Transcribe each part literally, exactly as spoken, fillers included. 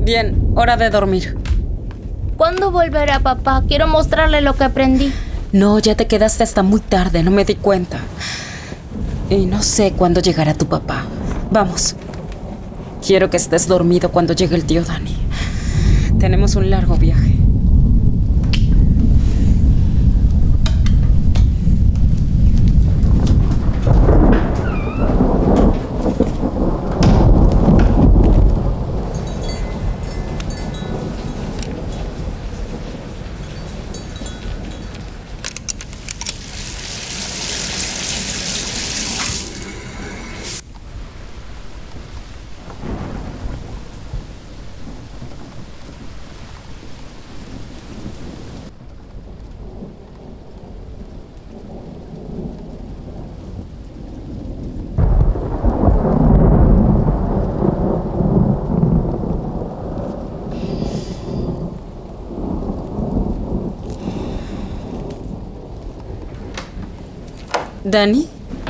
Bien, hora de dormir. ¿Cuándo volverá papá? Quiero mostrarle lo que aprendí. No, ya te quedaste hasta muy tarde, no me di cuenta. Y no sé cuándo llegará tu papá. Vamos. Quiero que estés dormido cuando llegue el tío Dani. Tenemos un largo viaje. ¿Dani?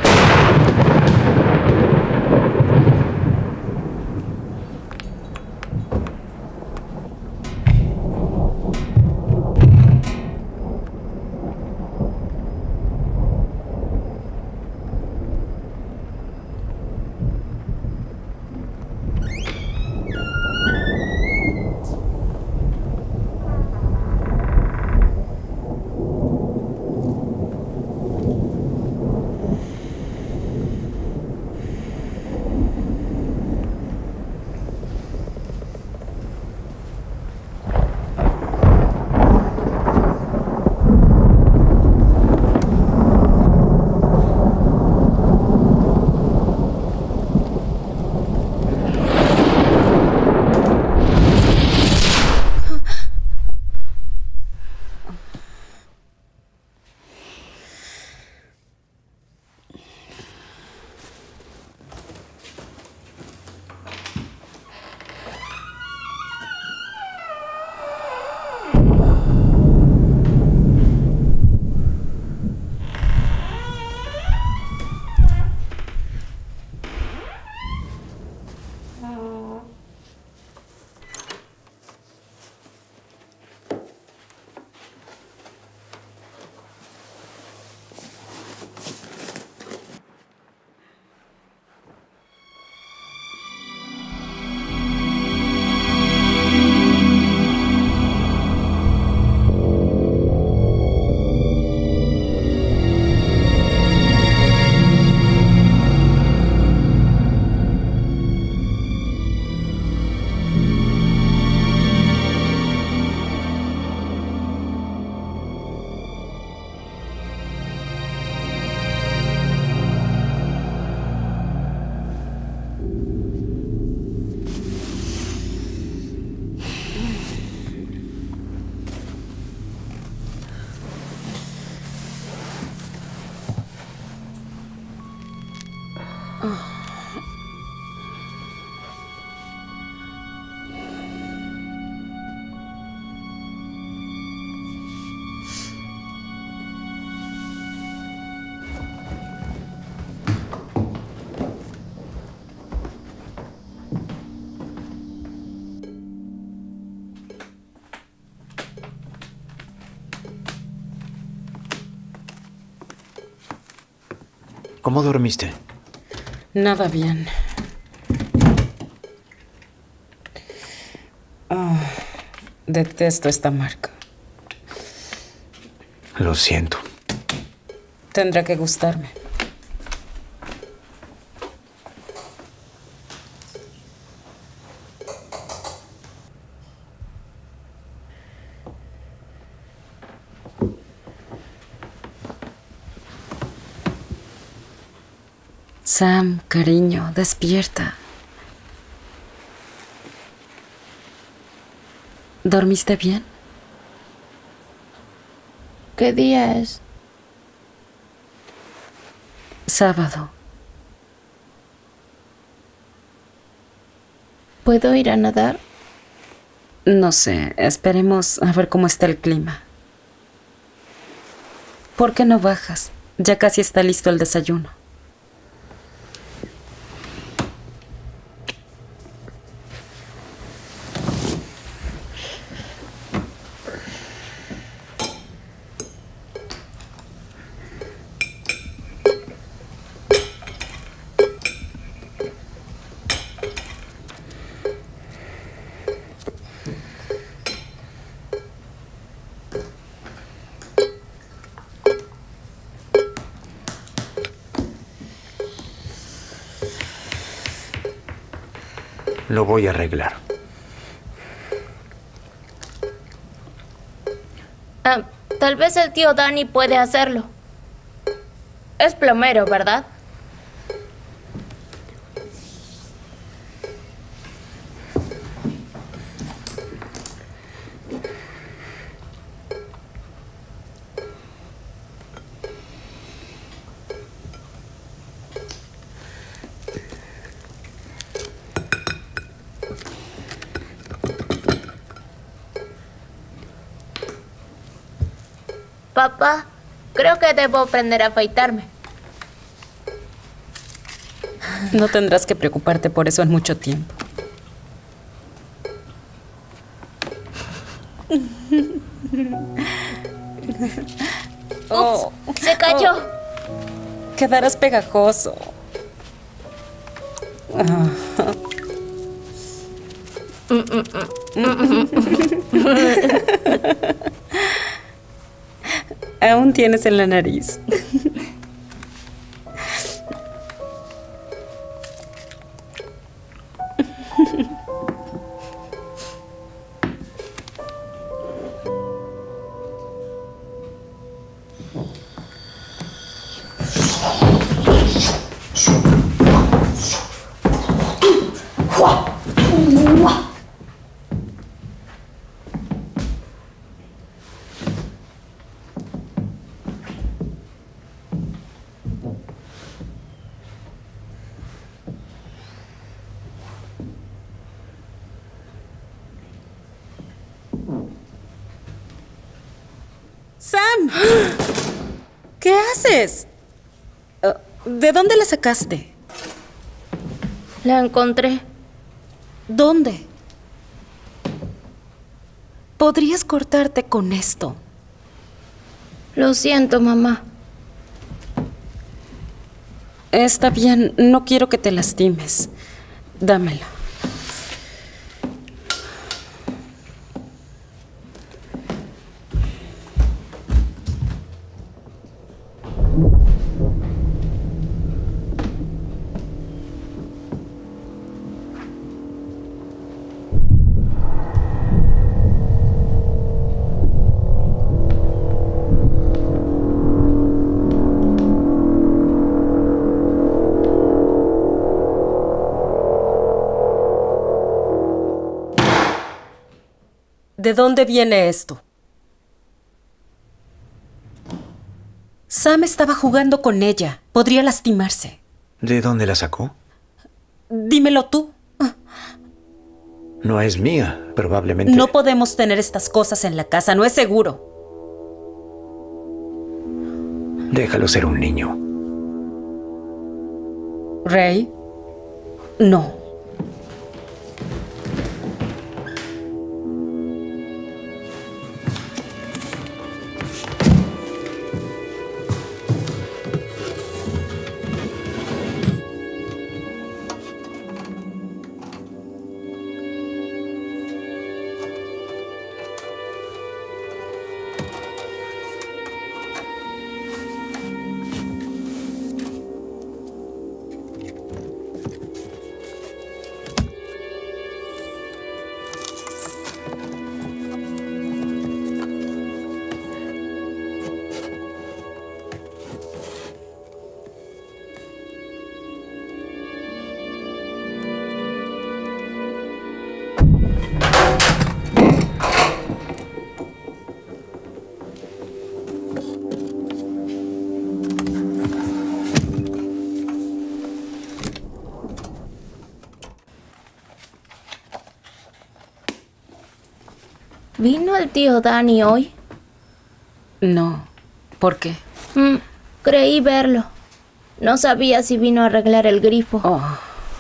¿Cómo dormiste? Nada bien. Oh, detesto esta marca. Lo siento. Tendrá que gustarme. Sam, cariño, despierta. ¿Dormiste bien? ¿Qué día es? Sábado. ¿Puedo ir a nadar? No sé, esperemos a ver cómo está el clima. ¿Por qué no bajas? Ya casi está listo el desayuno. Lo voy a arreglar. Ah, tal vez el tío Danny puede hacerlo. Es plomero, ¿verdad? Papá, creo que debo aprender a afeitarme. No tendrás que preocuparte por eso en mucho tiempo. Oh, se cayó. Oh, quedarás pegajoso. Ah. Aún tienes en la nariz. ¡Sam! ¿Qué haces? ¿De dónde la sacaste? La encontré. ¿Dónde? Podrías cortarte con esto. Lo siento, mamá. Está bien, no quiero que te lastimes. Dámela. ¿De dónde viene esto? Sam estaba jugando con ella. Podría lastimarse. ¿De dónde la sacó? Dímelo tú. No es mía, probablemente. No podemos tener estas cosas en la casa, no es seguro. Déjalo ser un niño. ¿Ray? No. ¿Vino el tío Danny hoy? No. ¿Por qué? Mm, creí verlo. No sabía si vino a arreglar el grifo. Oh.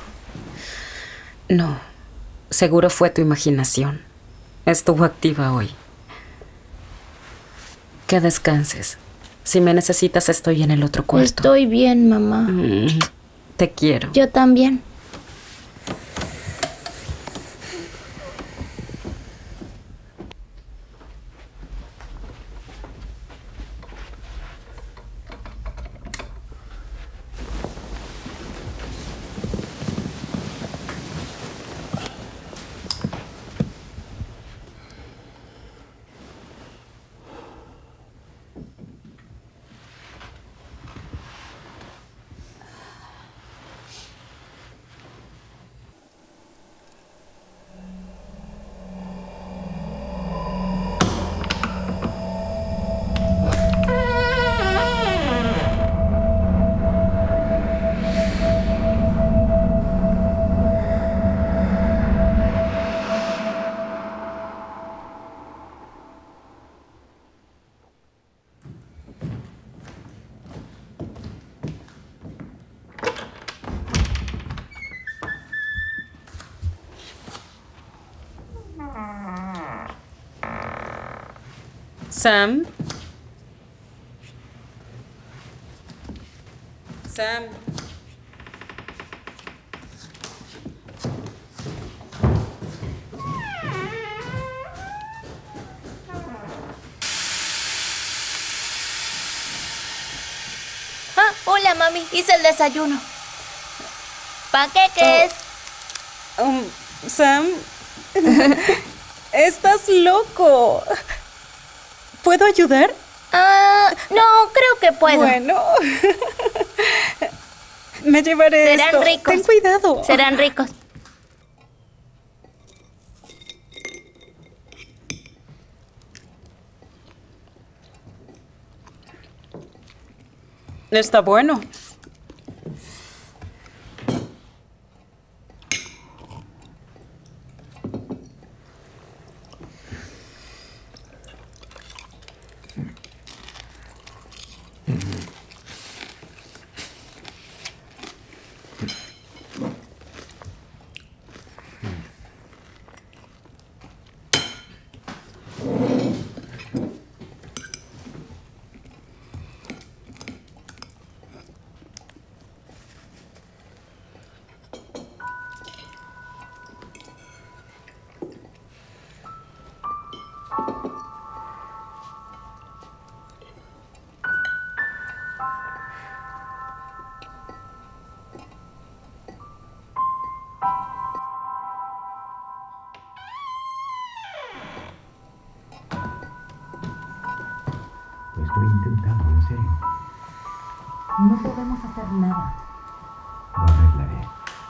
No. Seguro fue tu imaginación. Estuvo activa hoy. Que descanses. Si me necesitas, estoy en el otro cuarto. Estoy bien, mamá. Mm, te quiero. Yo también. Sam. Sam. Ah, hola, mami. Hice el desayuno. ¡Paqueques! Oh. Um, Sam. Estás loco. ¿Puedo ayudar? Ah, no, creo que puedo. Bueno. Me llevaré Serán esto. ricos. Ten cuidado. Serán ricos. Está bueno. Lo estoy intentando, en serio. No podemos hacer nada. Lo arreglaré.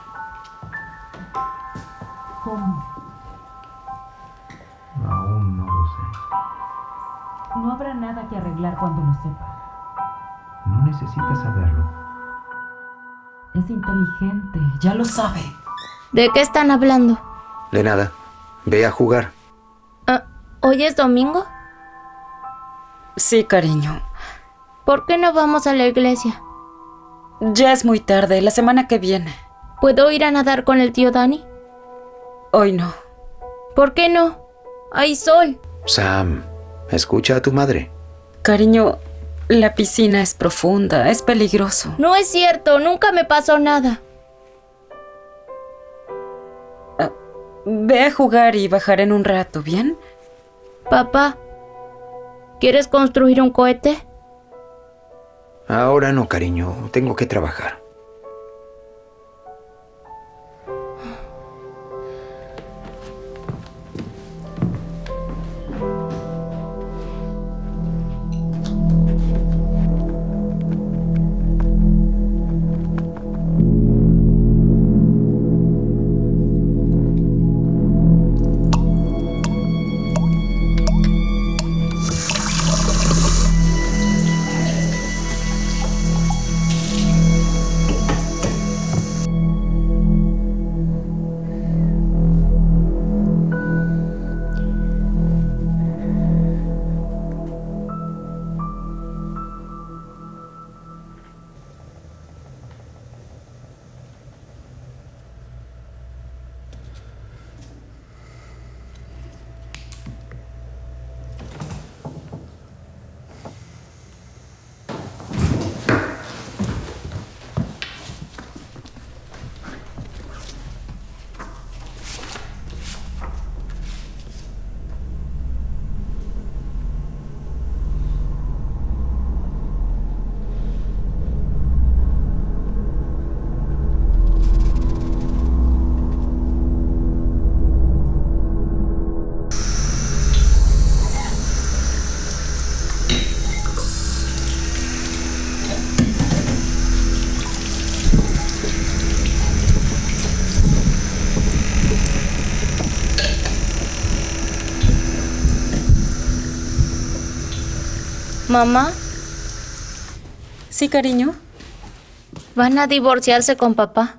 ¿Cómo? Aún no lo sé. No habrá nada que arreglar cuando lo sepa. No necesitas saberlo. Es inteligente, ya lo sabe. ¿De qué están hablando? De nada. Ve a jugar. Ah, ¿hoy es domingo? Sí, cariño. ¿Por qué no vamos a la iglesia? Ya es muy tarde, la semana que viene. ¿Puedo ir a nadar con el tío Dani? Hoy no. ¿Por qué no? Hay sol. Sam, escucha a tu madre. Cariño, la piscina es profunda, es peligroso. No es cierto, nunca me pasó nada. Ah, ve a jugar y bajar en un rato, ¿bien? Papá, ¿quieres construir un cohete? Ahora no, cariño. Tengo que trabajar. Mamá, Sí, cariño. ¿van a divorciarse con papá?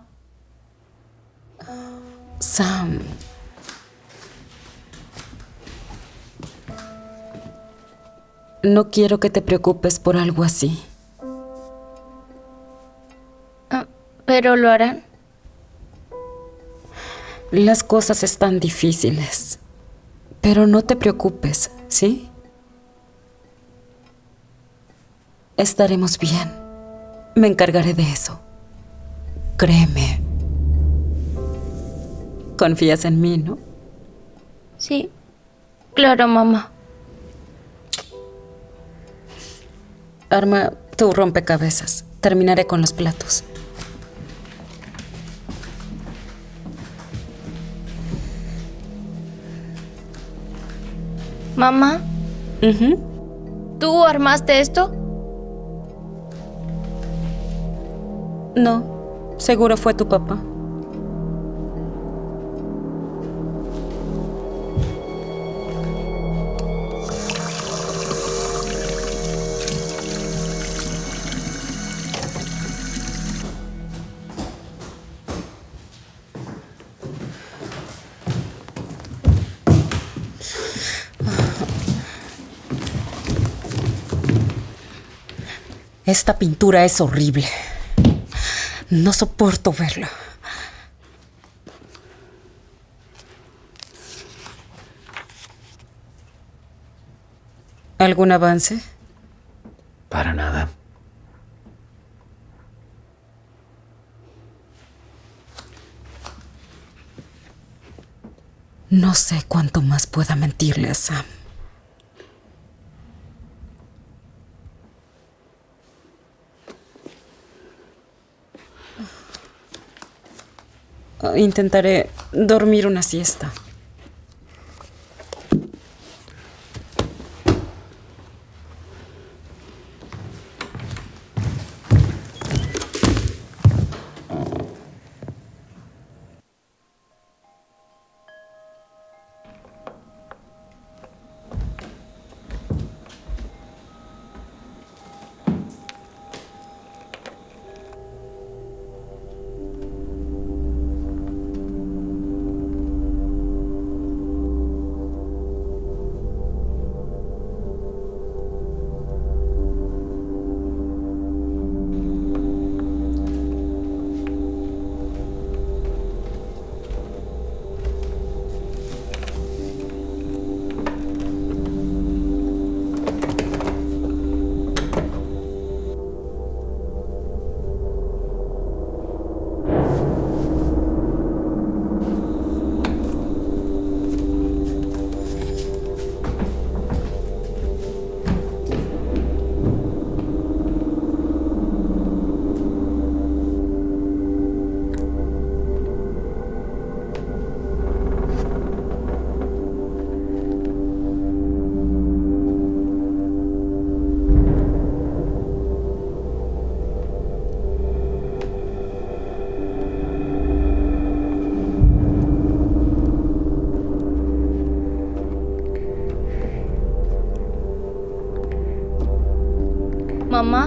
Sam. No quiero que te preocupes por algo así. Ah, ¿pero lo harán? Las cosas están difíciles. Pero no te preocupes, ¿sí? Estaremos bien. Me encargaré de eso. Créeme. Confías en mí, ¿no? Sí, claro, mamá. Arma tu rompecabezas. Terminaré con los platos. Mamá, Ujú. ¿tú armaste esto? No, seguro fue tu papá. Esta pintura es horrible. No soporto verla. ¿Algún avance? Para nada. No sé cuánto más pueda mentirle a Sam. Intentaré dormir una siesta. Mamá,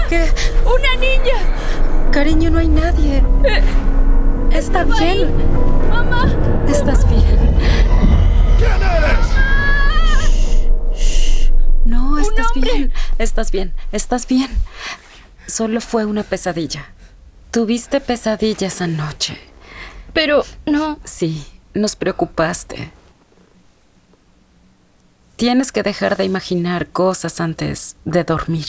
¿Qué? ¡Una niña! Cariño, no hay nadie. Está bien. Ahí. ¡Mamá! Estás bien. ¿Quién eres? Shh. No, estás hombre. bien. Estás bien. Estás bien. Solo fue una pesadilla. Tuviste pesadillas anoche. Pero no. Sí, nos preocupaste. Tienes que dejar de imaginar cosas antes de dormir.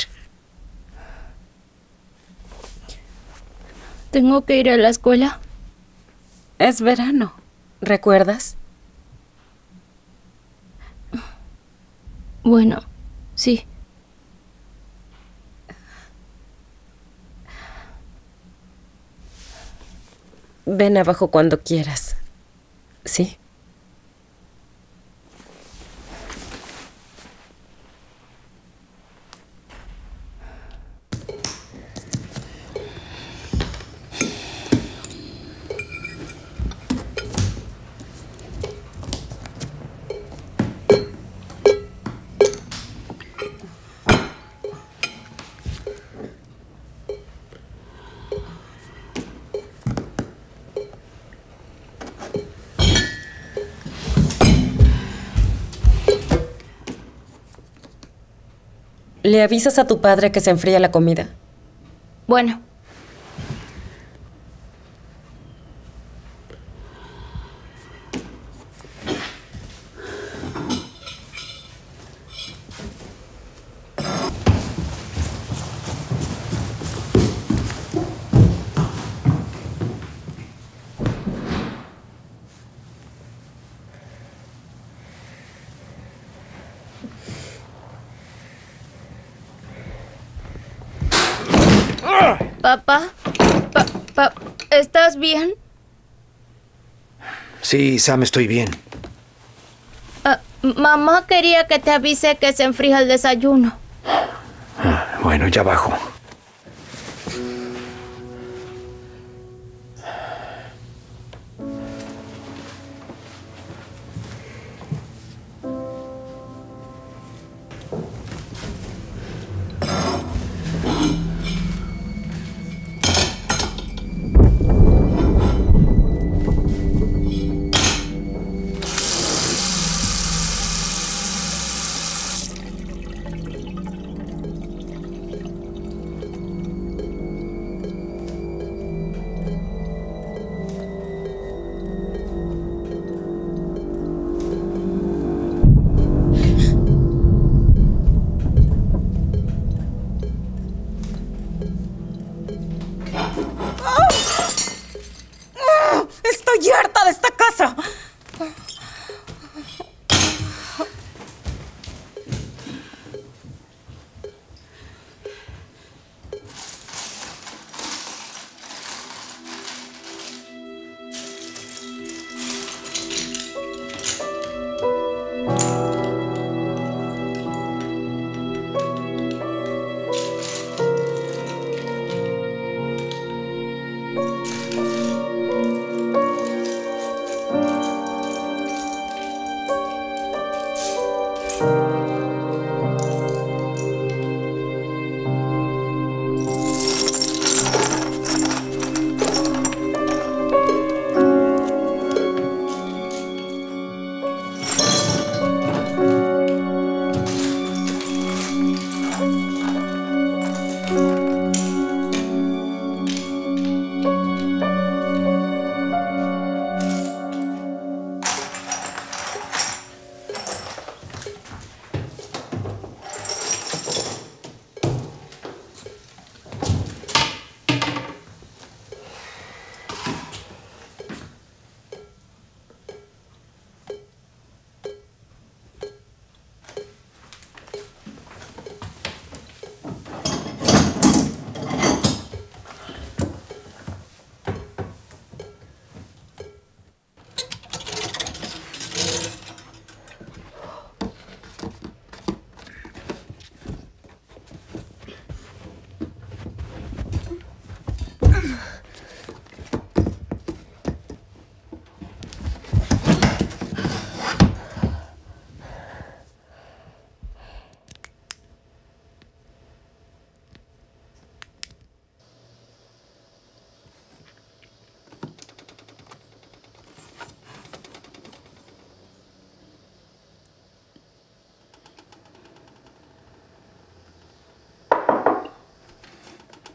¿Tengo que ir a la escuela? Es verano, ¿recuerdas? Bueno, sí. Ven abajo cuando quieras. ¿Sí? ¿Le avisas a tu padre que se enfría la comida? Bueno. Papá, pa, pa, ¿estás bien? Sí, Sam, estoy bien. Ah, mamá quería que te avise que se enfría el desayuno. Ah, bueno, ya bajo.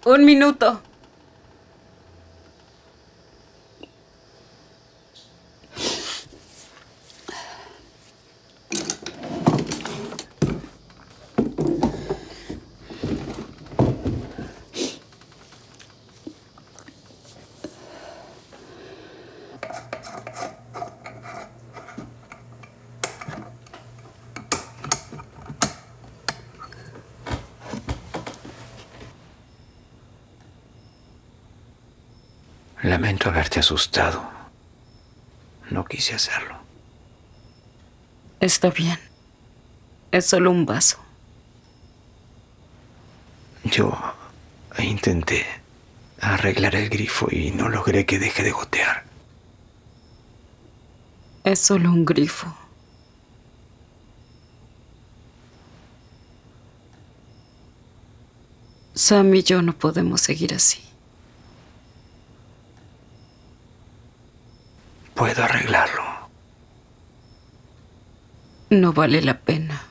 Un minuto. Lamento haberte asustado. No quise hacerlo. Está bien. Es solo un vaso. Yo intenté arreglar el grifo y no logré que deje de gotear. Es solo un grifo. Sam y yo no podemos seguir así. Puedo arreglarlo. No vale la pena.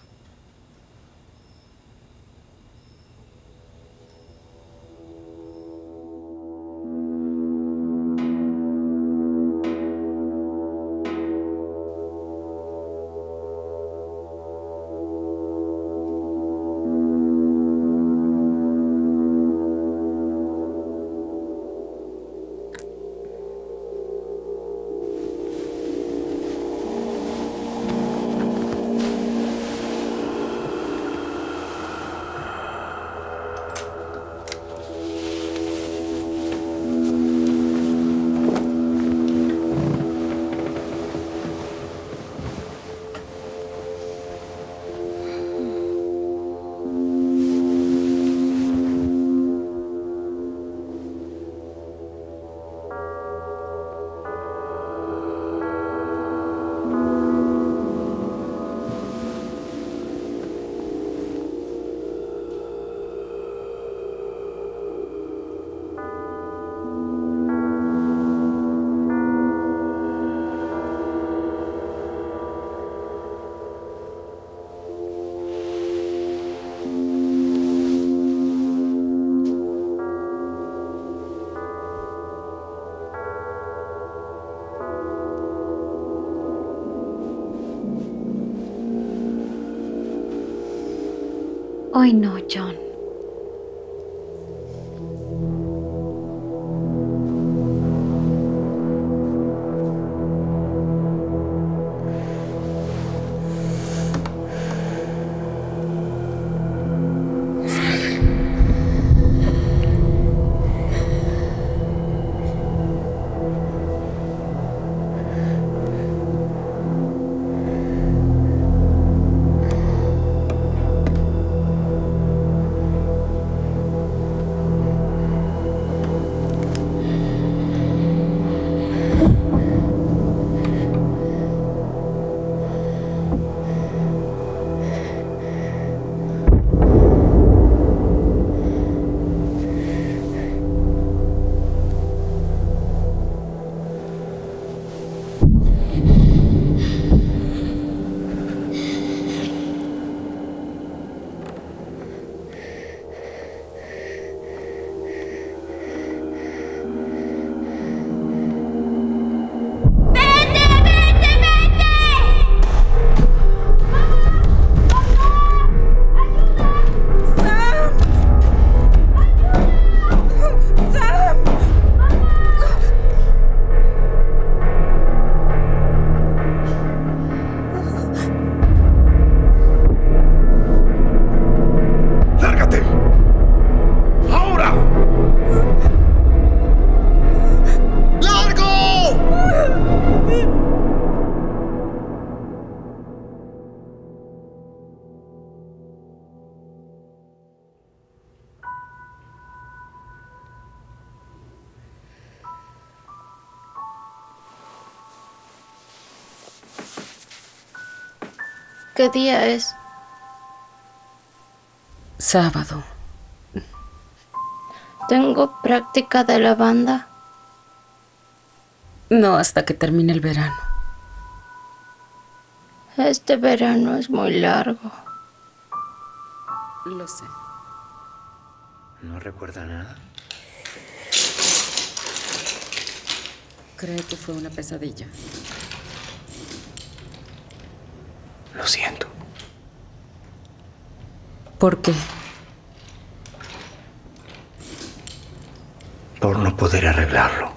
Hoy no, John. ¿Qué día es? Sábado. ¿Tengo práctica de la banda? No hasta que termine el verano. Este verano es muy largo. Lo sé. ¿No recuerda nada? Cree que fue una pesadilla. Lo siento. ¿Por qué? Por no poder arreglarlo.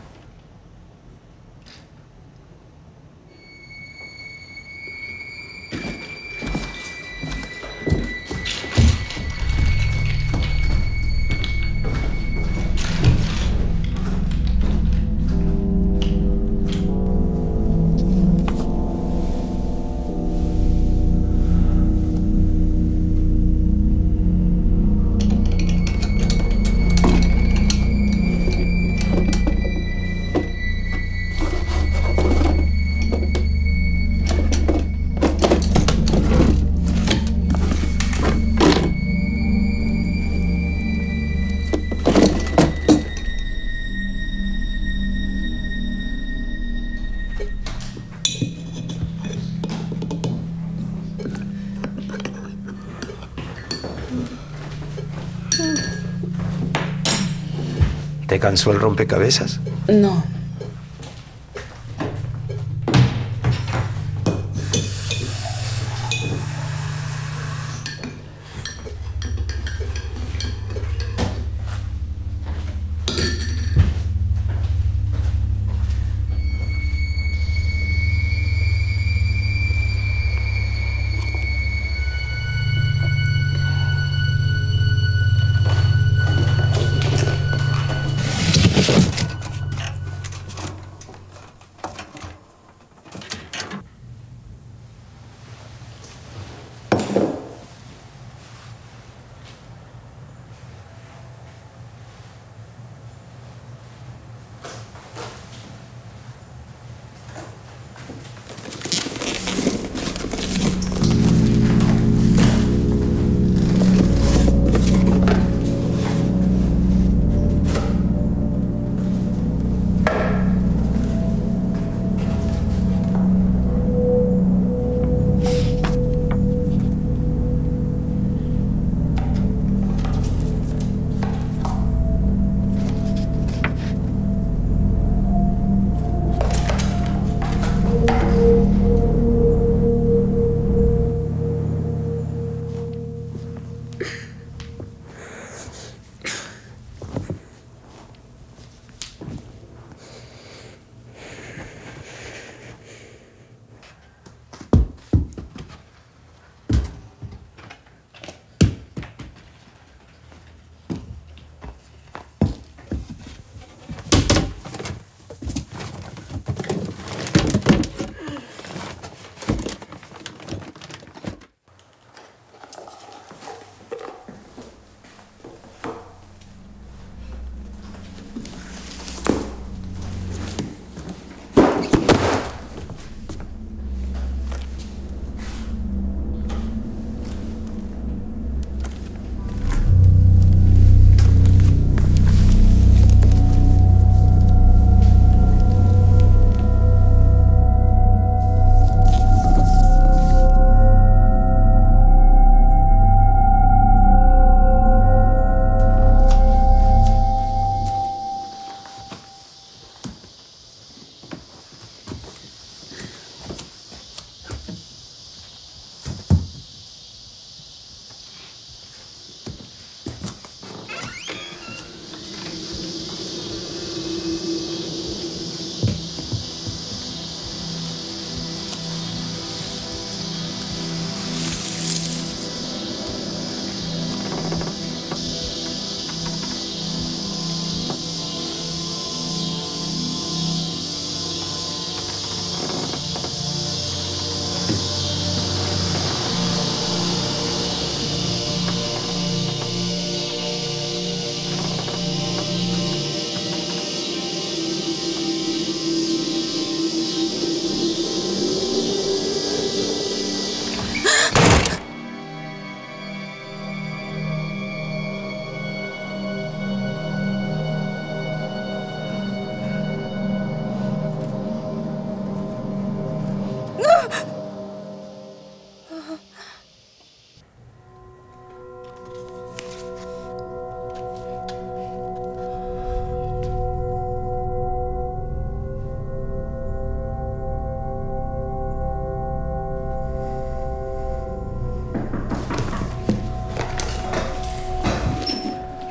¿Te cansó el rompecabezas? No.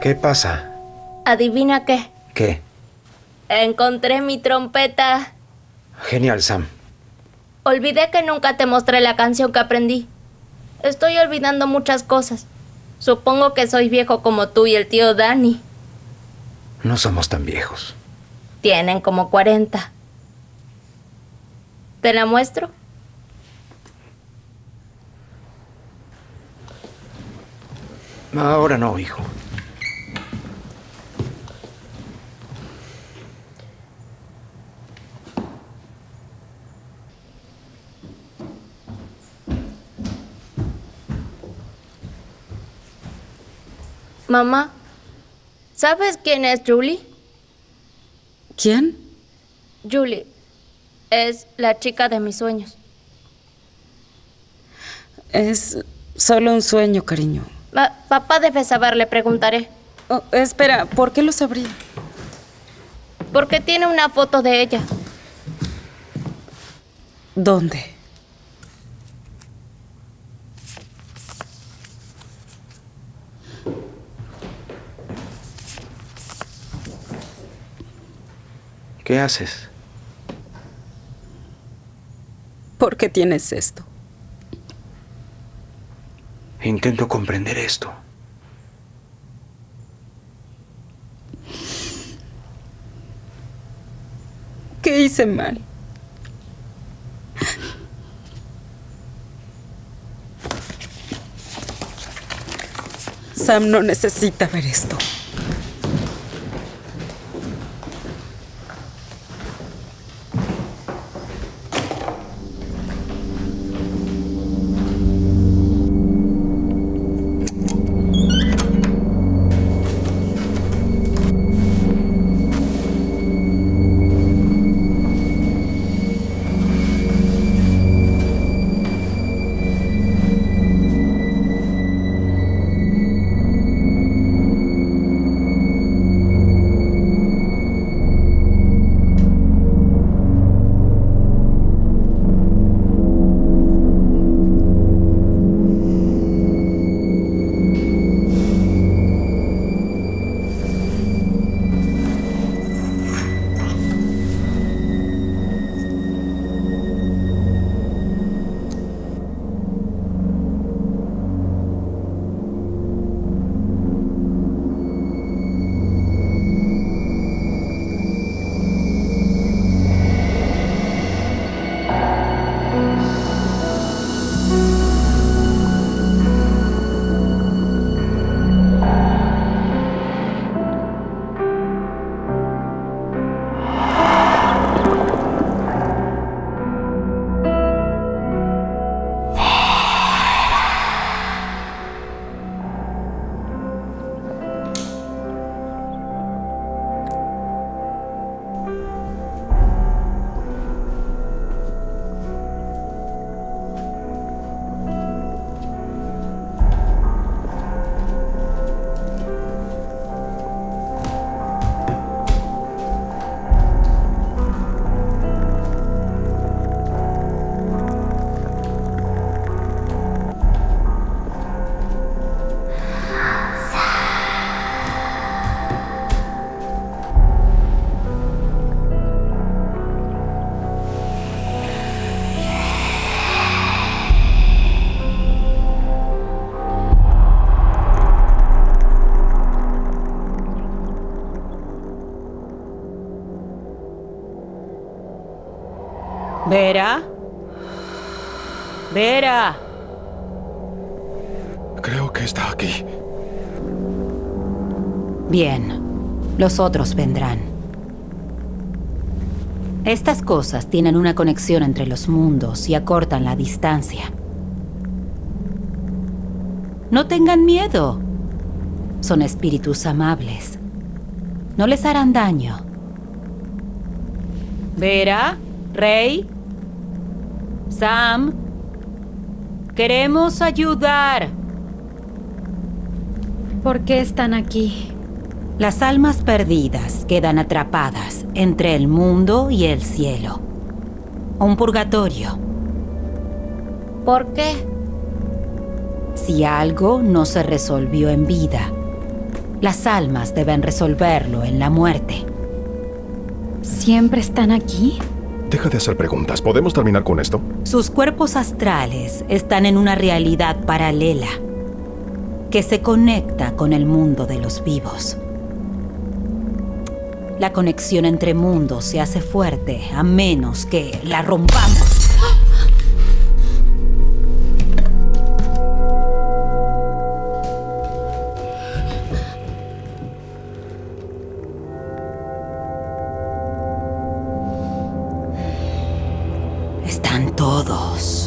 ¿Qué pasa? ¿Adivina qué? ¿Qué? Encontré mi trompeta. Genial, Sam. Olvidé que nunca te mostré la canción que aprendí. Estoy olvidando muchas cosas. Supongo que soy viejo como tú y el tío Danny. No somos tan viejos. Tienen como cuarenta. ¿Te la muestro? Ahora no, hijo. Mamá, ¿sabes quién es Julie? ¿Quién? Julie. Es la chica de mis sueños. Es solo un sueño, cariño. Pa- papá debe saber, le preguntaré. Oh, espera, ¿por qué lo sabría? Porque tiene una foto de ella. ¿Dónde? ¿Qué haces? ¿Por qué tienes esto? Intento comprender esto. ¿Qué hice mal? Sam no necesita ver esto. ¿Vera? ¿Vera? Creo que está aquí. Bien, los otros vendrán. Estas cosas tienen una conexión entre los mundos y acortan la distancia. No tengan miedo. Son espíritus amables. No les harán daño. ¿Vera? ¿Rey? ¿Sam? Queremos ayudar. ¿Por qué están aquí? Las almas perdidas quedan atrapadas entre el mundo y el cielo. Un purgatorio. ¿Por qué? Si algo no se resolvió en vida, Las almas deben resolverlo en la muerte. ¿Siempre están aquí? Deja de hacer preguntas. ¿Podemos terminar con esto? Sus cuerpos astrales están en una realidad paralela que se conecta con el mundo de los vivos. La conexión entre mundos se hace fuerte a menos que la rompamos. Están todos.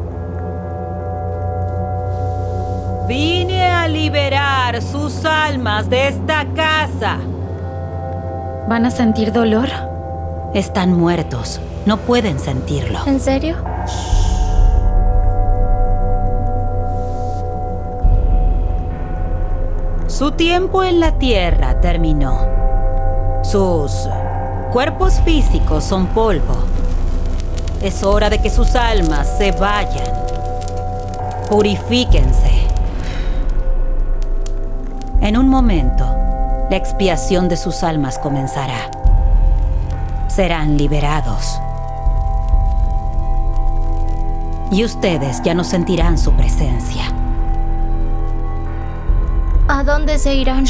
Vine a liberar sus almas de esta casa. ¿Van a sentir dolor? Están muertos. No pueden sentirlo. ¿En serio? Su tiempo en la Tierra terminó. Sus cuerpos físicos son polvo. Es hora de que sus almas se vayan. Purifíquense. En un momento, la expiación de sus almas comenzará. Serán liberados. Y ustedes ya no sentirán su presencia. ¿A dónde se irán?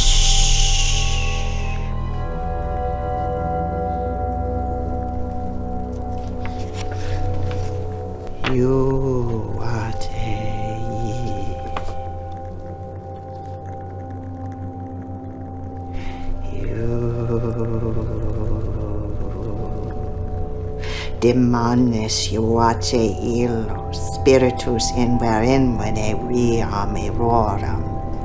Demones yuache ilos, spiritus in wherein vene riam eroram.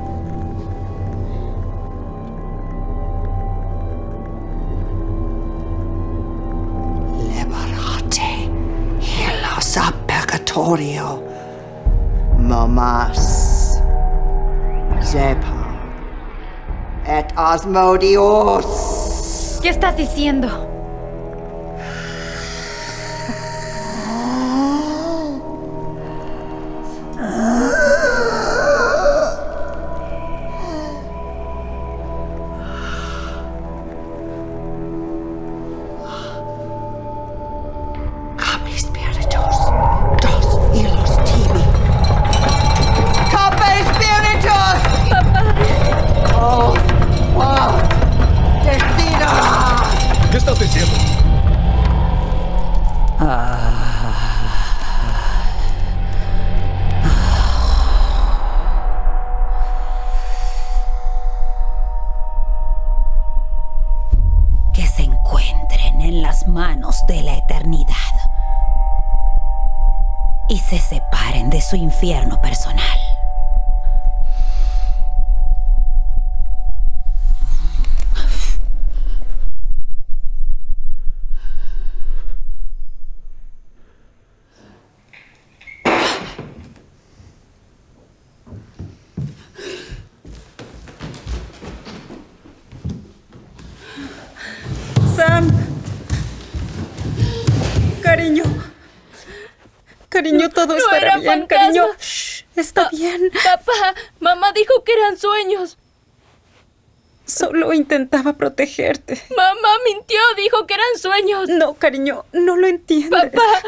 Liberate ilos a purgatorio, momas, zepa, et Asmodeus. ¿Qué estás diciendo? ¿Qué estás diciendo? Que se encuentren en las manos de la eternidad y se separen de su infierno personal. Sam. Cariño. Cariño, todo No estará era bien, fantasma. cariño. Shh, está bien. Papá, mamá dijo que eran sueños. Solo intentaba protegerte. Mamá mintió, dijo que eran sueños. No, cariño, no lo entiendes. Papá.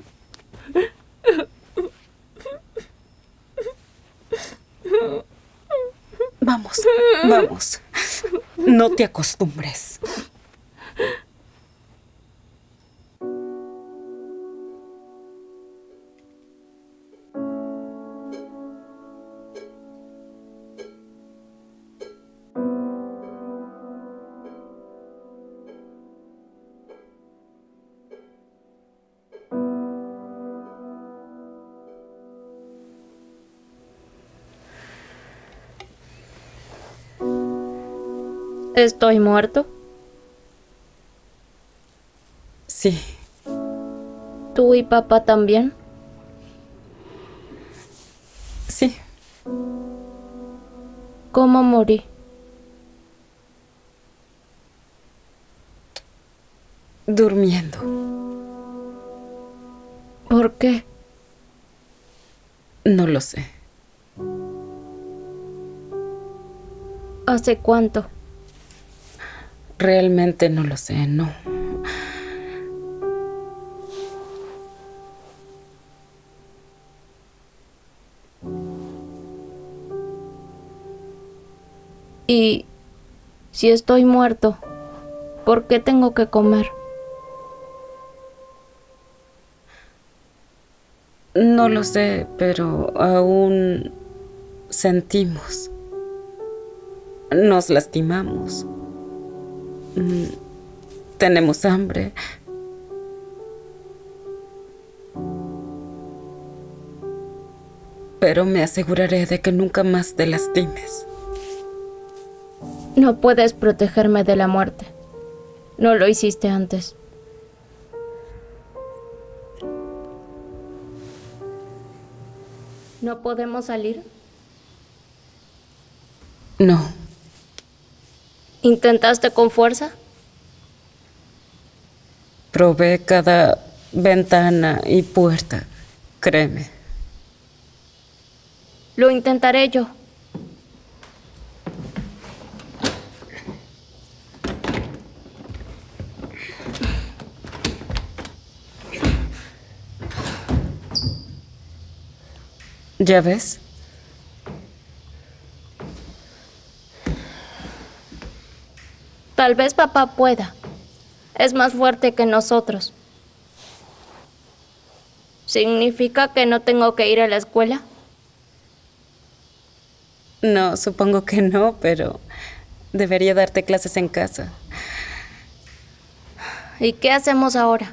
Vamos, vamos. No te acostumbres. ¿Estoy muerto? Sí. ¿Tú y papá también? Sí. ¿Cómo morí? Durmiendo. ¿Por qué? No lo sé. ¿Hace cuánto? Realmente no lo sé, no. Y si estoy muerto, ¿por qué tengo que comer? No lo sé, pero aún sentimos. Nos lastimamos. Mm, Tenemos hambre. Pero me aseguraré de que nunca más te lastimes. No puedes protegerme de la muerte. No lo hiciste antes. ¿No podemos salir? No. ¿Intentaste con fuerza? Probé cada ventana y puerta. Créeme. Lo intentaré yo. ¿Ya ves? Tal vez papá pueda. Es más fuerte que nosotros. ¿Significa que no tengo que ir a la escuela? No, supongo que no, pero debería darte clases en casa. ¿Y qué hacemos ahora?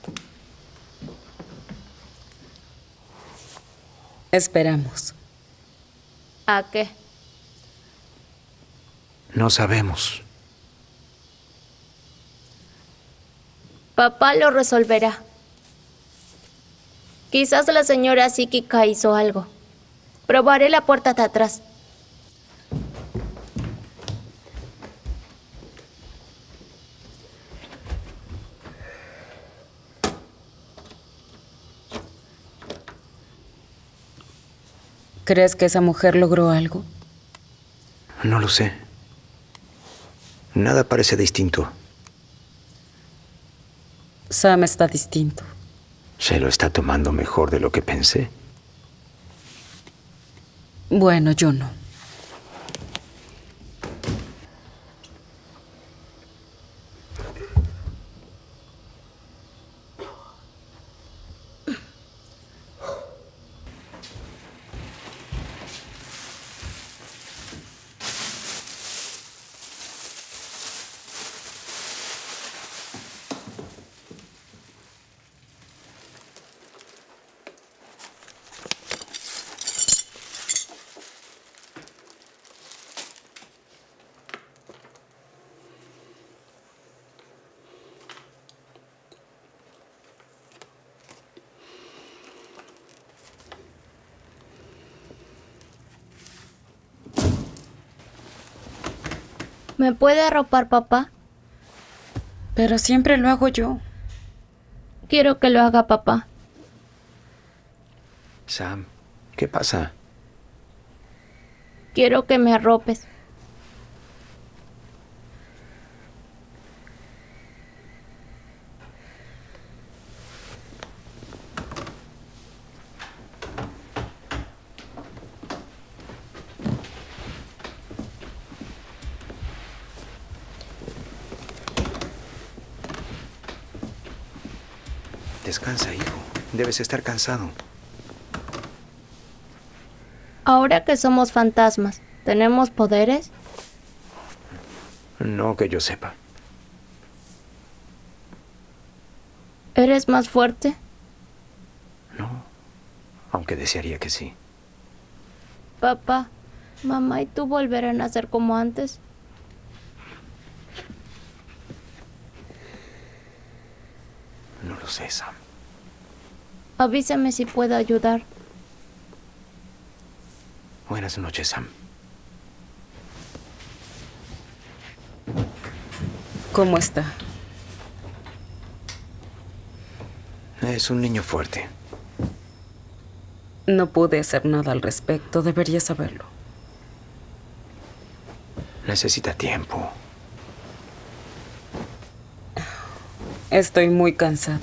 Esperamos. ¿A qué? No sabemos. Papá lo resolverá. Quizás la señora psíquica hizo algo. Probaré la puerta de atrás. ¿Crees que esa mujer logró algo? No lo sé. Nada parece distinto. Sam está distinto. Se lo está tomando mejor de lo que pensé. Bueno, yo no. ¿Me puede arropar papá? Pero siempre lo hago yo. Quiero que lo haga papá. Sam, ¿qué pasa? Quiero que me arropes. Descansa, hijo. Debes estar cansado. Ahora que somos fantasmas, ¿tenemos poderes? No que yo sepa. ¿Eres más fuerte? No, aunque desearía que sí. Papá, mamá y tú volverán a ser como antes. No lo sé, Sam. Avísame si puedo ayudar. Buenas noches, Sam. ¿Cómo está? Es un niño fuerte. No pude hacer nada al respecto. Debería saberlo. Necesita tiempo. Estoy muy cansada.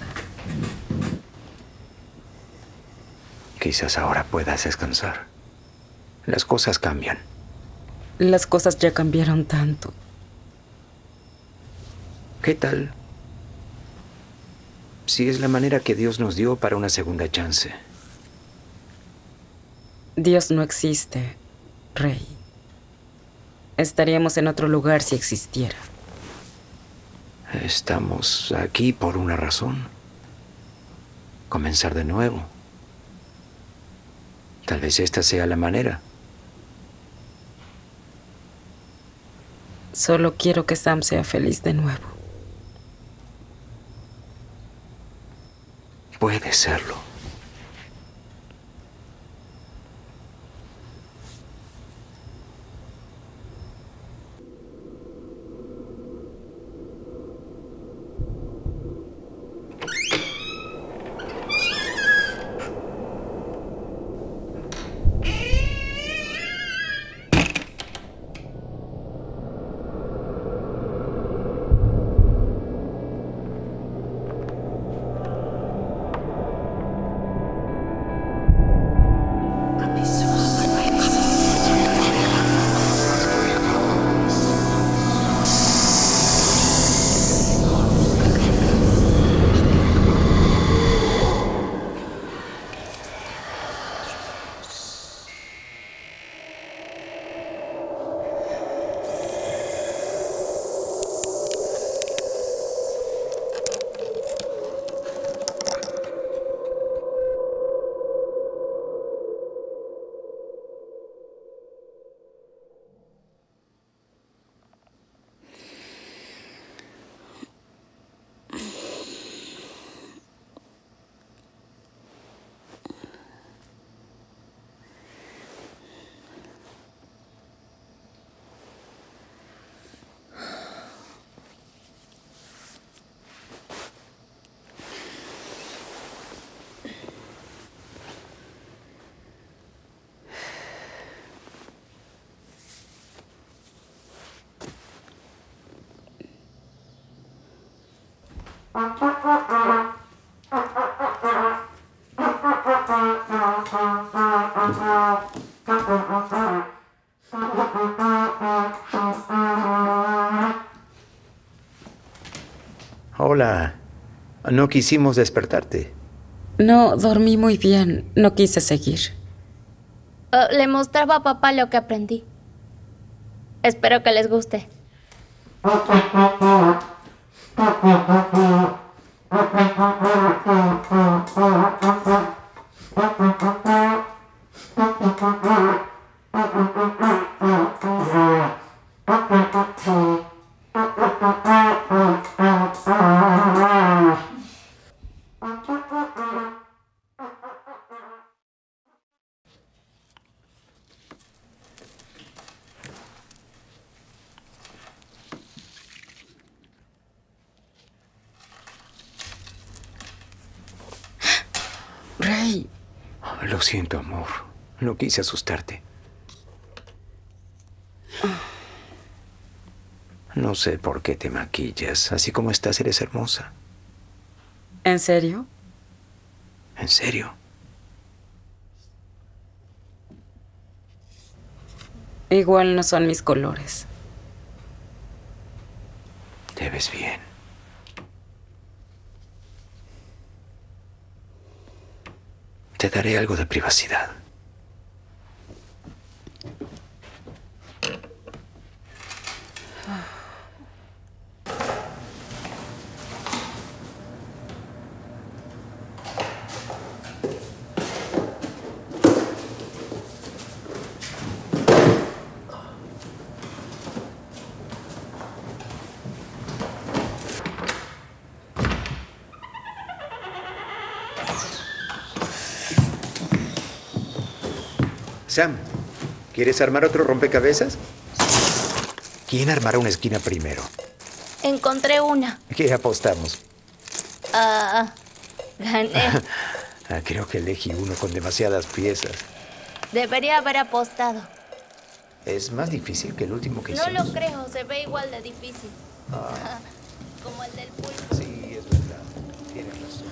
Quizás ahora puedas descansar. Las cosas cambian. Las cosas ya cambiaron tanto. ¿Qué tal si es la manera que Dios nos dio para una segunda chance? Dios no existe, Rey. Estaríamos en otro lugar si existiera. Estamos aquí por una razón. Comenzar de nuevo. Tal vez esta sea la manera. Solo quiero que Sam sea feliz de nuevo. Puede serlo. Hola. No quisimos despertarte. No, dormí muy bien. No quise seguir. Uh, le mostraba a papá lo que aprendí. Espero que les guste. Rey. Lo siento, amor. No quise asustarte. No sé por qué te maquillas. Así como estás, eres hermosa. ¿En serio? ¿En serio? Igual no son mis colores. Te ves bien. Te daré algo de privacidad. Sam, ¿quieres armar otro rompecabezas? ¿Quién armará una esquina primero? Encontré una. ¿Qué apostamos? Ah, gané. Ah, creo que elegí uno con demasiadas piezas. Debería haber apostado. Es más difícil que el último que No hicimos. lo creo, se ve igual de difícil. Ah, Como el del pulpo. sí, es verdad. Tienes razón.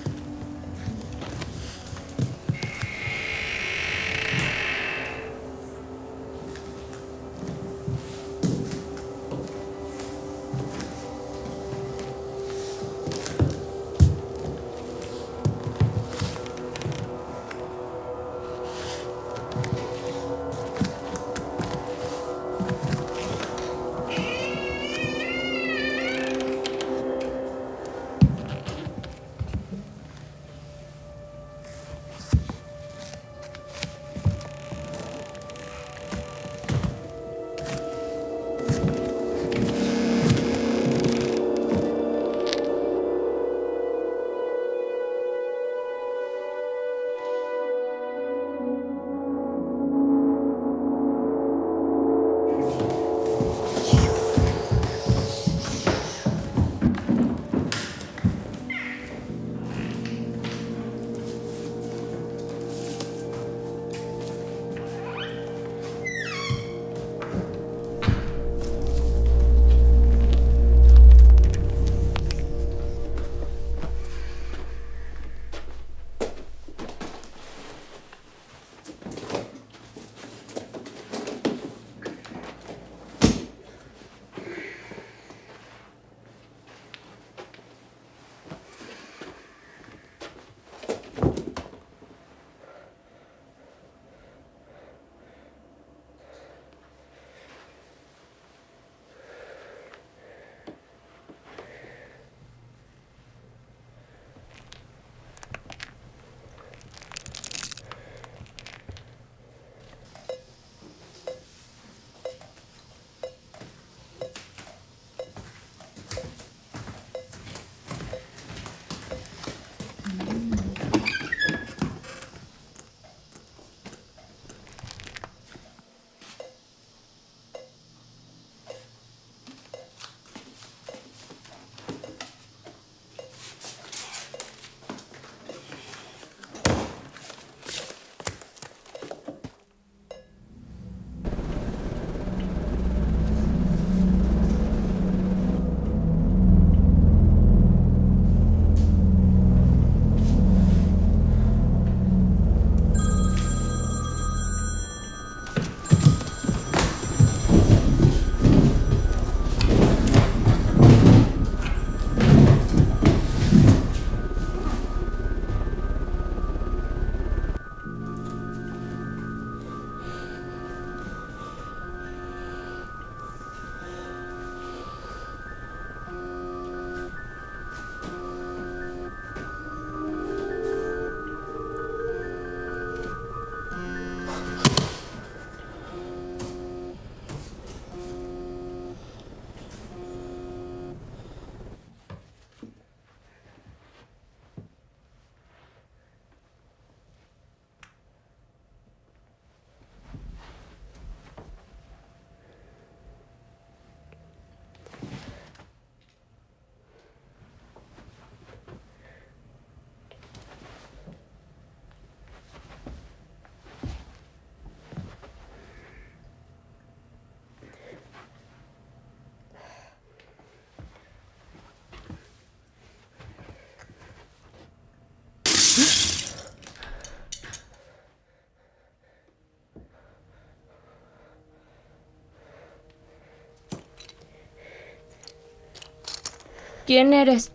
¿Quién eres?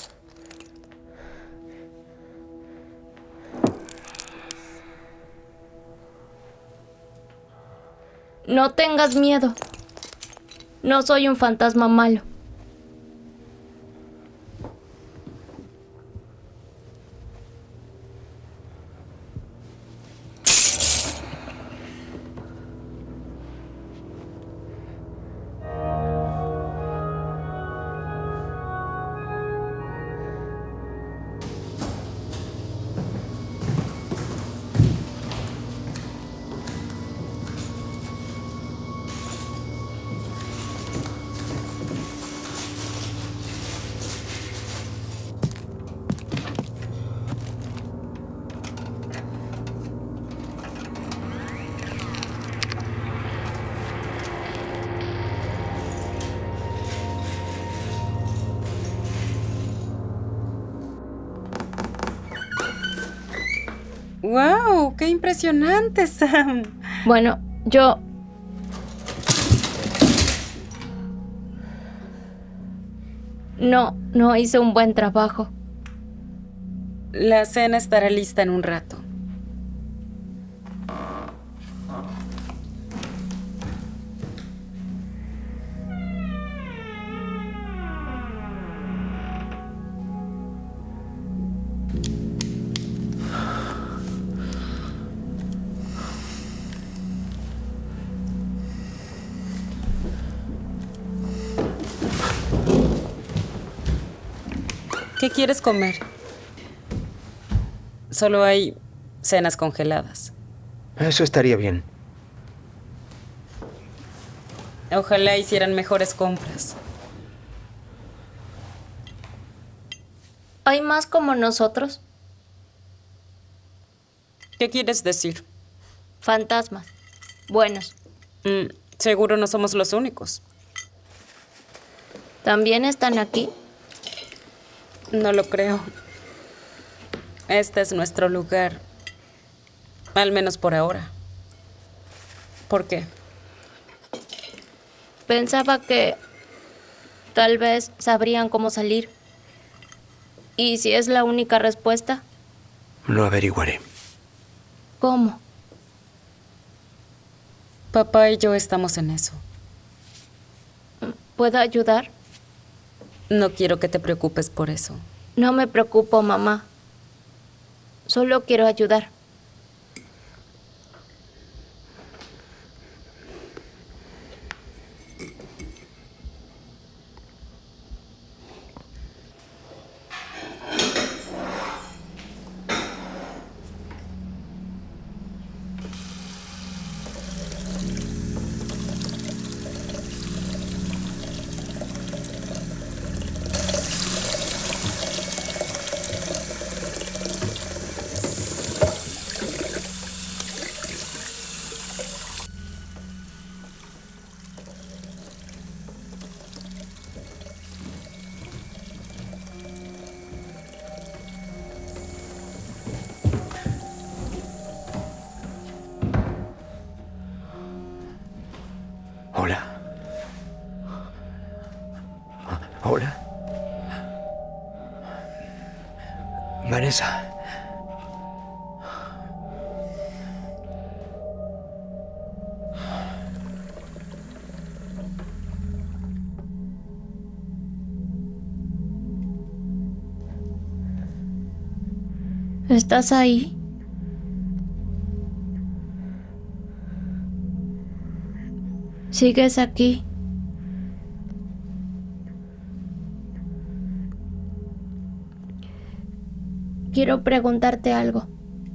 No tengas miedo. No soy un fantasma malo. ¡Wow! ¡Qué impresionante, Sam! Bueno, yo... No, no hice un buen trabajo. La cena estará lista en un rato. ¿Qué quieres comer? Solo hay cenas congeladas. Eso estaría bien. Ojalá hicieran mejores compras. ¿Hay más como nosotros? ¿Qué quieres decir? Fantasmas. Buenos. Mm, seguro no somos los únicos. ¿También están aquí? No lo creo. Este es nuestro lugar. Al menos por ahora. ¿Por qué? Pensaba que tal vez sabrían cómo salir. ¿Y si es la única respuesta? Lo averiguaré. ¿Cómo? Papá y yo estamos en eso. ¿Puedo ayudar? No quiero que te preocupes por eso. No me preocupo, mamá. Solo quiero ayudar. Hola. Hola. Vanessa. ¿Estás ahí? ¿Sigues aquí? Quiero preguntarte algo.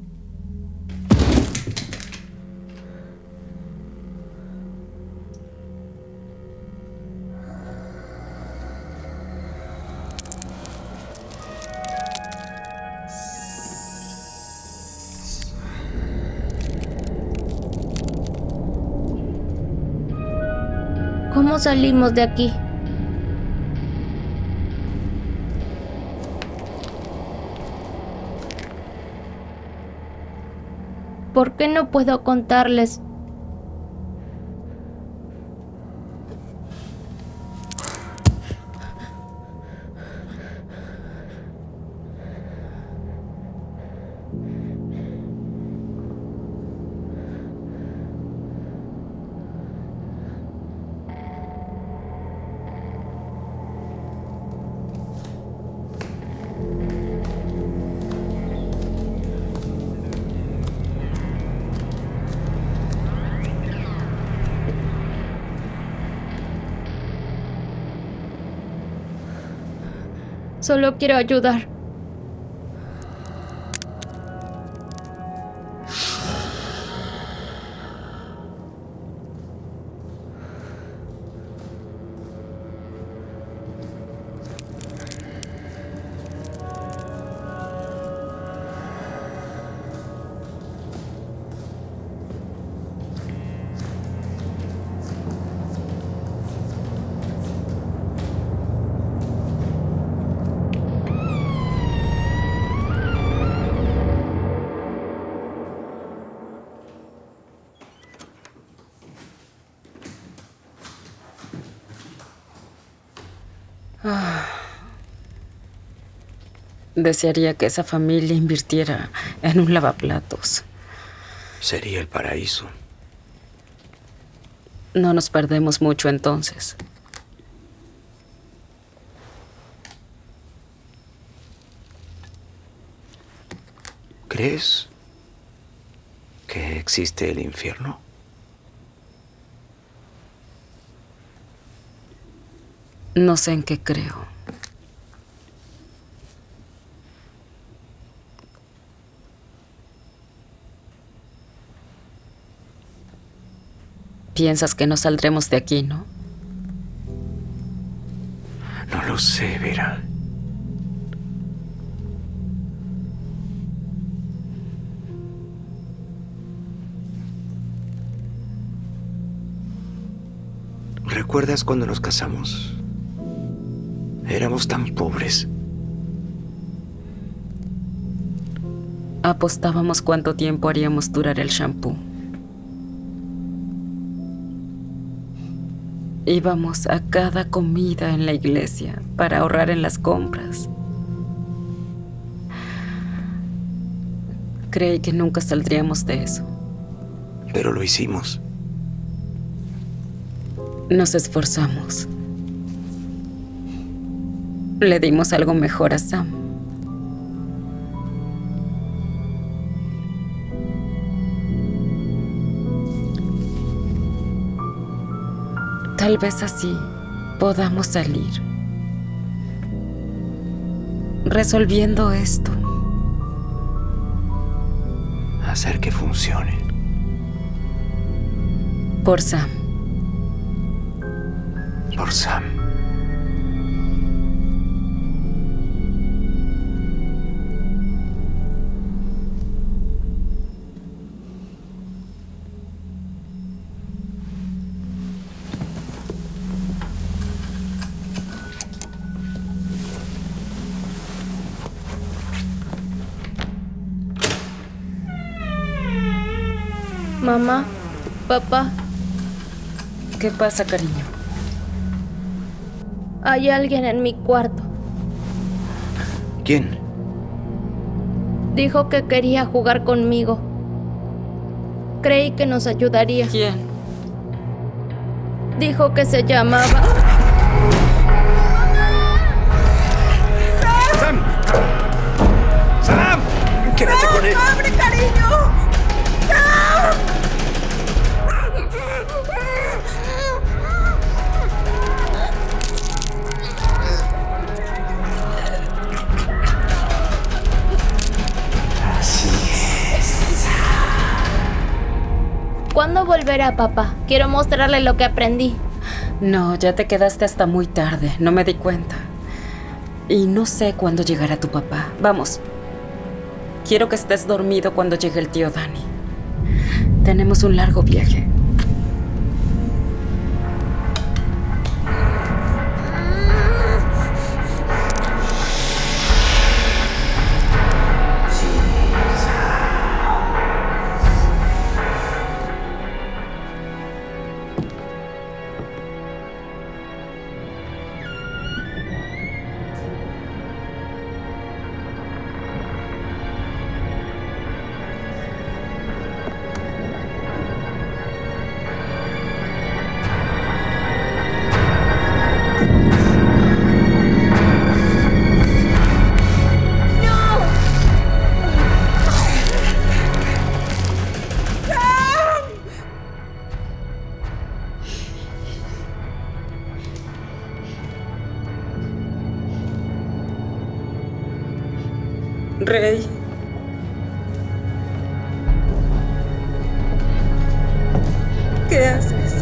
¿Cómo salimos de aquí? ¿Por qué no puedo contarles? Solo quiero ayudar. Ah. Desearía que esa familia invirtiera en un lavaplatos. Sería el paraíso. No nos perdemos mucho entonces. ¿Crees que existe el infierno? No sé en qué creo. Piensas que no saldremos de aquí, ¿no? No lo sé, Vera. ¿Recuerdas cuando nos casamos? Éramos tan pobres. Apostábamos cuánto tiempo haríamos durar el shampoo. Íbamos a cada comida en la iglesia para ahorrar en las compras. Creí que nunca saldríamos de eso. Pero lo hicimos. Nos esforzamos. Le dimos algo mejor a Sam. Tal vez así podamos salir. Resolviendo esto. Hacer que funcione. Por Sam. Por Sam. Mamá, papá. ¿Qué pasa, cariño? Hay alguien en mi cuarto. ¿Quién? Dijo que quería jugar conmigo. Creí que nos ayudaría. ¿Quién? Dijo que se llamaba... ¡Sam! ¡Sam! ¡Quédate con él! ¡Abre, cariño! ¿Cuándo volverá, papá? Quiero mostrarle lo que aprendí. No, ya te quedaste hasta muy tarde. No me di cuenta. Y no sé cuándo llegará tu papá. Vamos. Quiero que estés dormido cuando llegue el tío Danny. Tenemos un largo viaje. Rey. ¿Qué haces?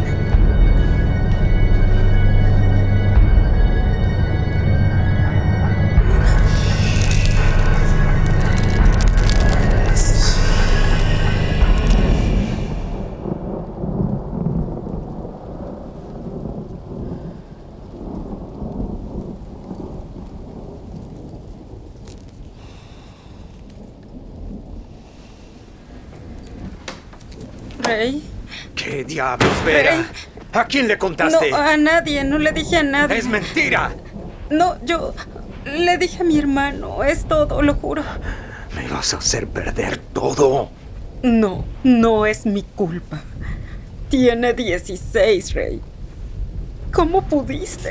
Rey. ¿Qué diablos, Vera? Rey. ¿A quién le contaste? No, a nadie. No le dije a nadie. ¡Es mentira! No, yo le dije a mi hermano, es todo, lo juro. Me vas a hacer perder todo. No, no es mi culpa. Tiene dieciséis, Rey. ¿Cómo pudiste?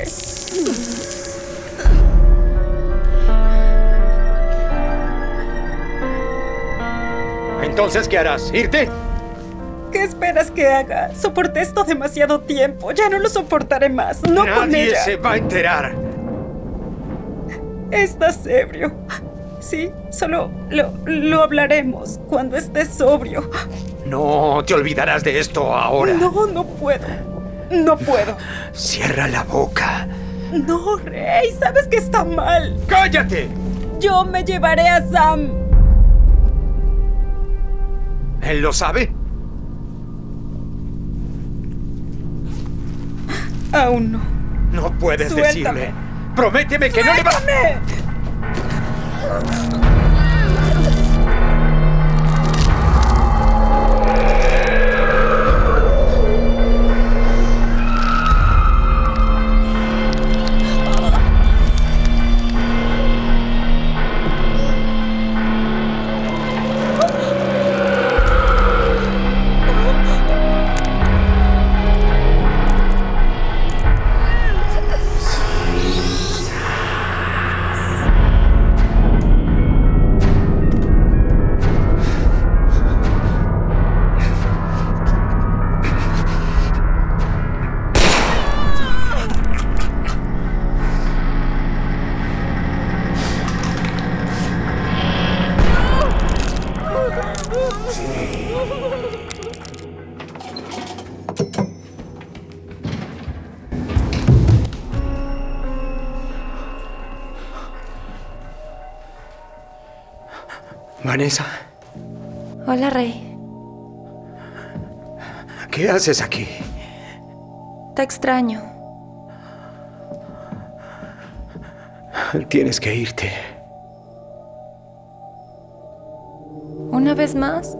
Entonces, ¿qué harás? ¿Irte? ¿Qué esperas que haga? Soporté esto demasiado tiempo. Ya no lo soportaré más. No con Nadie ella. se va a enterar. Estás ebrio. Sí, solo lo, lo hablaremos cuando estés sobrio. No, te olvidarás de esto ahora. No, no puedo. No puedo. Cierra la boca. No, Rey, sabes que está mal. ¡Cállate! Yo me llevaré a Sam. ¿Él lo sabe? Aún no. No puedes Suéltame. decirle. Prométeme que no le va... ¡Suéltame! Vanessa, Hola, Rey. ¿qué haces aquí? Te extraño. Tienes que irte. ¿Una vez más?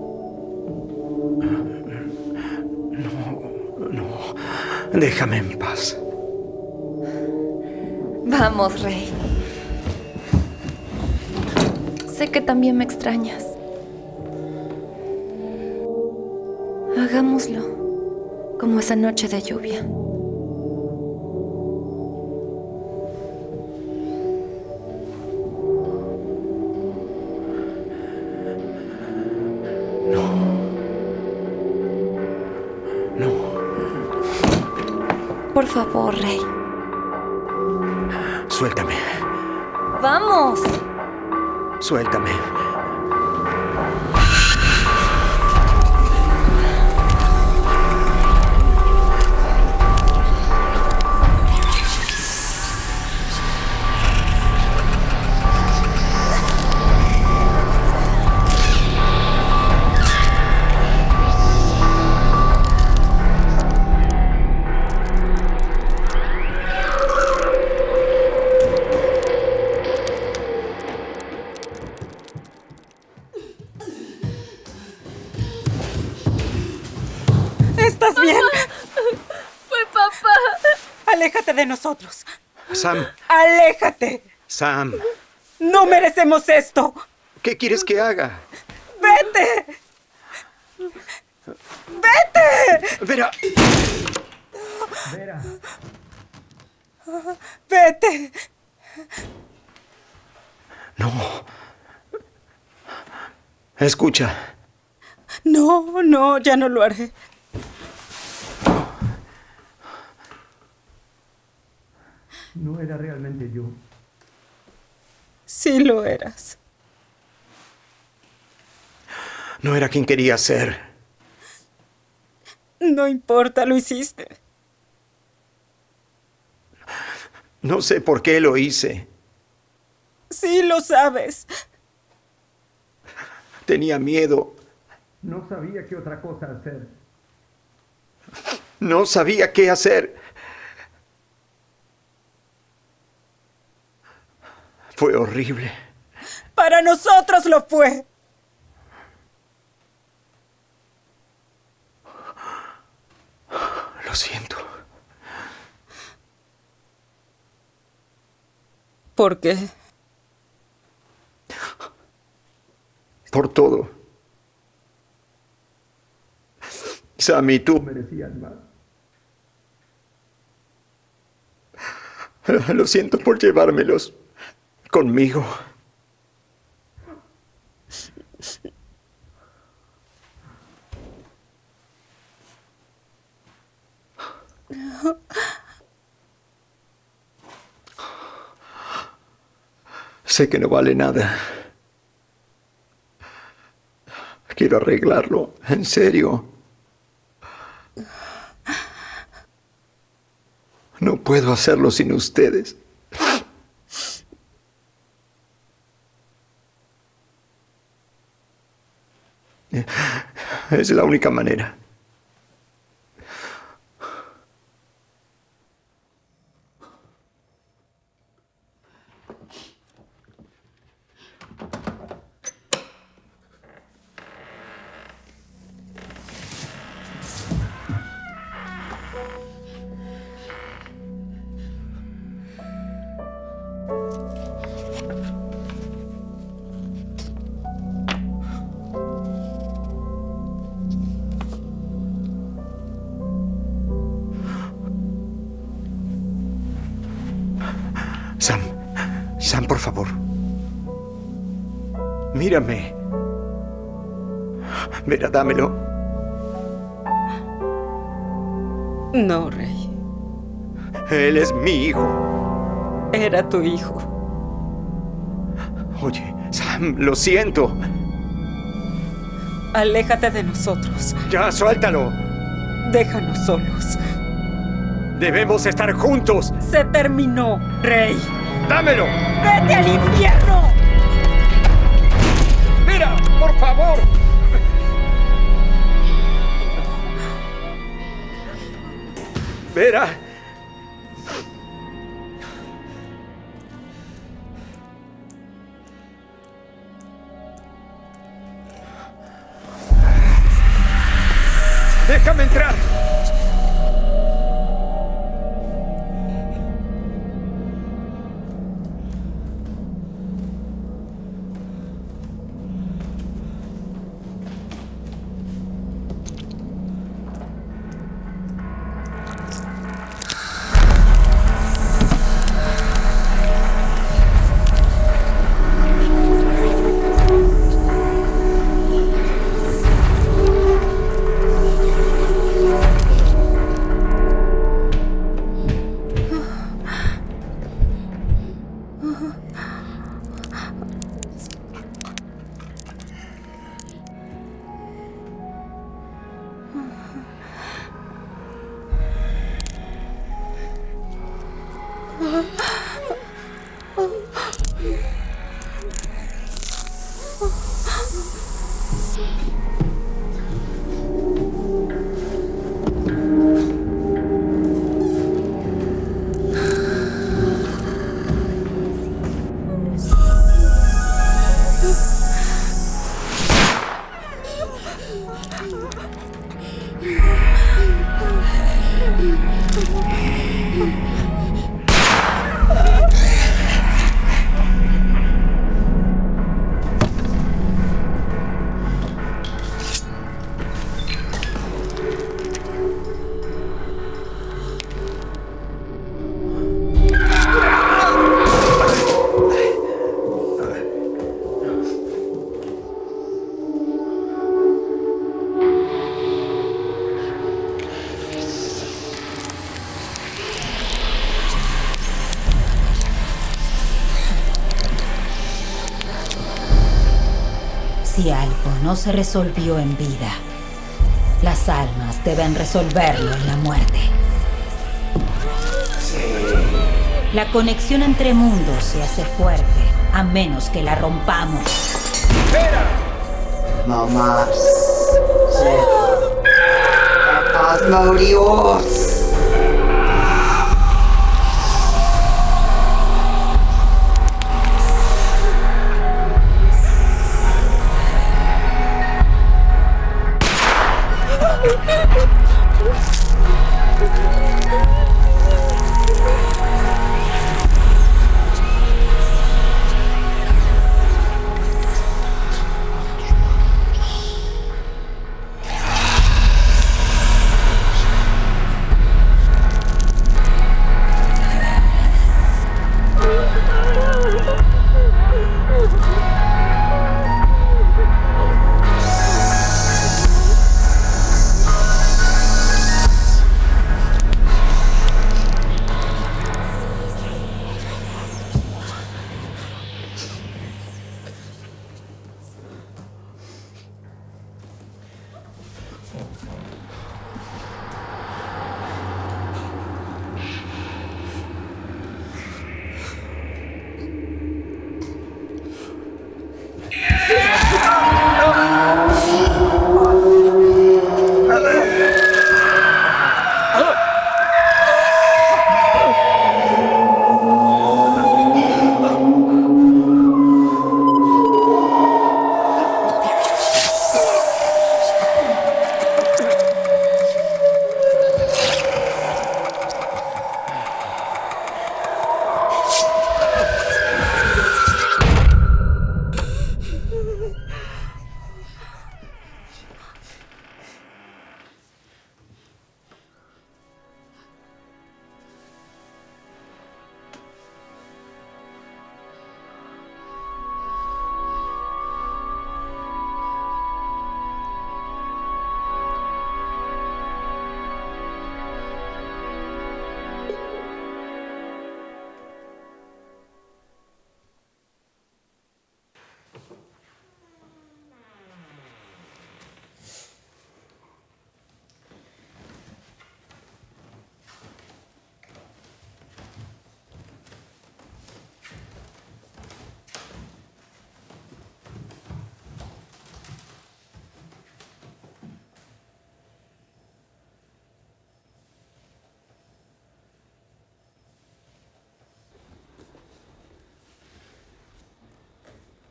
Déjame en paz. Vamos, Rey. Sé que también me extrañas. Hagámoslo, como esa noche de lluvia. No. Por favor, Rey. Suéltame. ¡Vamos! Suéltame. ¿Estás bien? ¡Fue papá! Aléjate de nosotros. Sam. ¡Aléjate! Sam. ¡No merecemos esto! ¿Qué quieres que haga? ¡Vete! ¡Vete! Vera. Vera. ¡Vete! No. Escucha. No, no, ya no lo haré. No era realmente yo. Sí lo eras. No era quien quería ser. No importa, lo hiciste. No sé por qué lo hice. Sí lo sabes. Tenía miedo. No sabía qué otra cosa hacer. No sabía qué hacer. Fue horrible. Para nosotros lo fue. Lo siento. ¿Por qué? Por todo. Sam y tú merecían más. Lo siento por llevármelos conmigo. Sé que no vale nada. Quiero arreglarlo, en serio. No puedo hacerlo sin ustedes. Es la única manera. Sam, Sam, por favor. Mírame. Mira, dámelo. No, Rey. Él es mi hijo. Era tu hijo. Oye, Sam, lo siento. Aléjate de nosotros. Ya, suéltalo. Déjanos solos. Debemos estar juntos. Se terminó, Rey. ¡Dámelo! ¡Vete al infierno! ¡Mira, por favor! Vera. ¡Déjame entrar! Si algo no se resolvió en vida, las almas deben resolverlo en la muerte. La conexión entre mundos se hace fuerte, a menos que la rompamos. ¡Espera! No más. Asmodeus.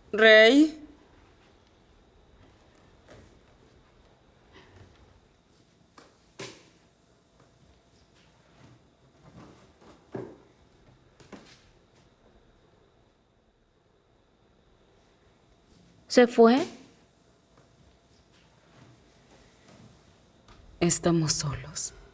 Rey. ¿Se fue? Estamos solos.